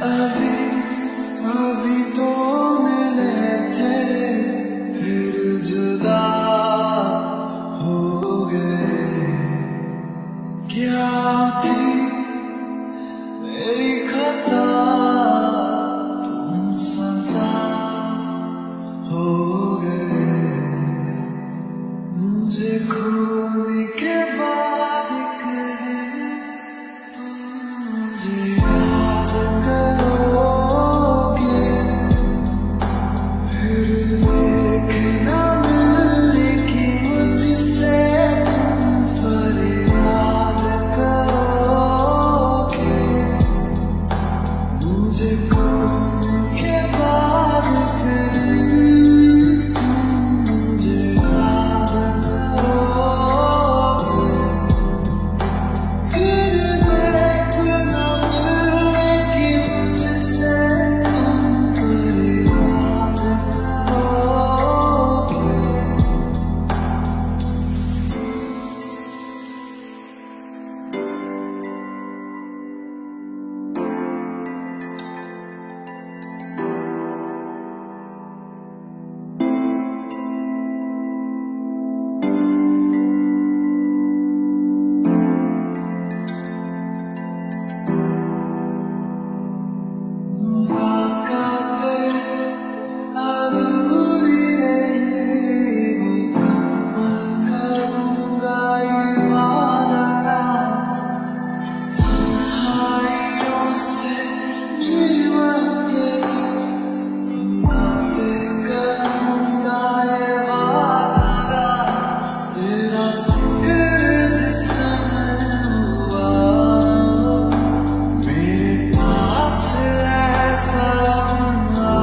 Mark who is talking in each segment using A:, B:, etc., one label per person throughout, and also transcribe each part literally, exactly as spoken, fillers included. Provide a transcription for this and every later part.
A: अभी अभी तो मिले थे फिर जुदा हो गए। क्या थी मेरी खता तुम सजा हो गए। मुझे खोने के बाद कहे तुम मुझे याद करोगे। फिर देखना मिलने की मुझसे तुम फरियाद करोगे। मुझे खोने के बाद कहे तुम मुझे याद करोगे। फिर देखना मिलने की मुझसे तुम फरियाद करोगे। मुलाकातें अधूरी रही, मुकम्मल करूंगा ये वादा। तन्हाइयों से निमटे बातें करूंगा ये वादा। तेरा जिक्र जिसमें हुआ मेरे पास ऐसा लम्हा,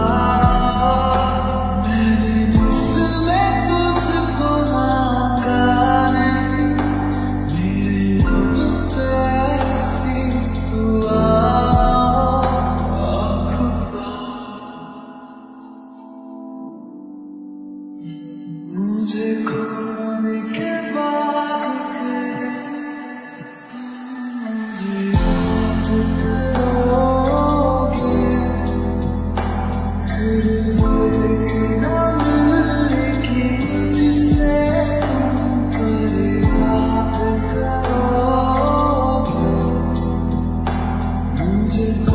A: मैंने जिसमें तुझको मांगा नहीं, मेरे लब पे ऐसी हुआ। खुदा मुझे खोने के बाद कहे मुझे याद करोगे। फिर देखना मिलने की मुझसे तुम फरियाद करोगे। मुझे